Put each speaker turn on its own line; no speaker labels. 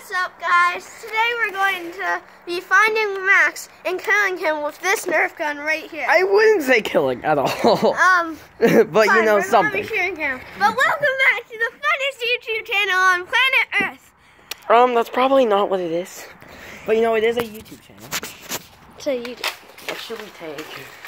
What's up, guys? Today we're going to be finding Max and killing him with this Nerf gun right here.
I wouldn't say killing at all. but
fine,
you know,
we're
something.
Gonna be shooting him. But welcome back to the funniest YouTube channel on planet Earth.
That's probably not what it is. But you know, it is a YouTube channel.
So you.
What should we take?